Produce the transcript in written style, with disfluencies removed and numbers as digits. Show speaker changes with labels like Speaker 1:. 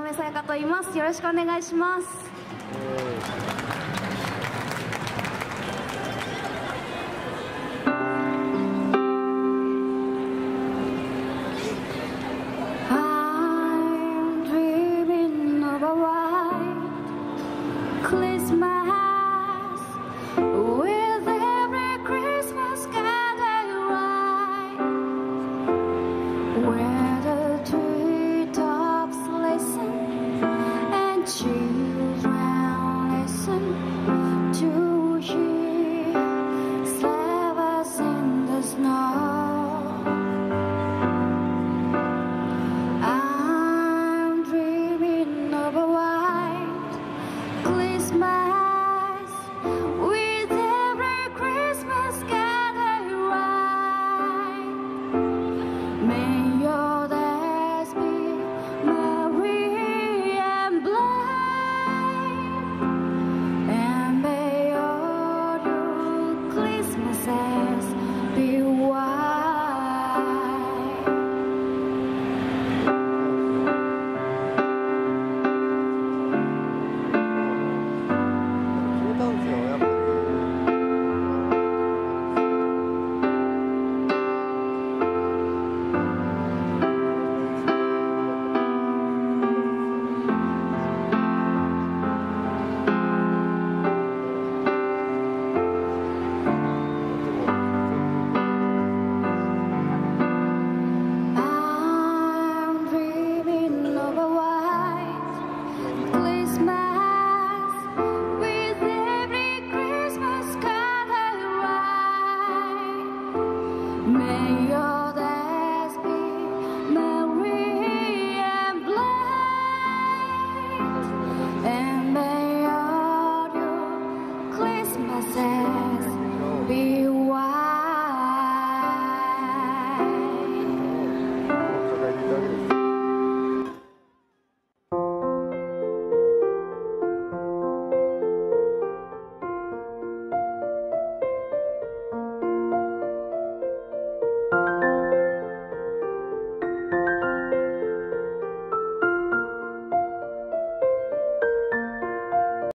Speaker 1: 部さやかと言います。よろしくお願いします。I'm dreaming of a white Christmas with every Christmas candle light, where the treetops listen and children listen to hear slavers in the snow. I'm dreaming of a white Christmas with every Christmas gathered right. May your days be merry and bright, and may all your Christmases be white. 没有。